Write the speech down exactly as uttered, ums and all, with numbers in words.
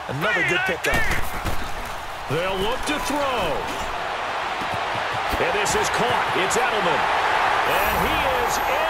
Another good pickup. They'll look to throw. And this is caught. It's Eldemen. And he is in.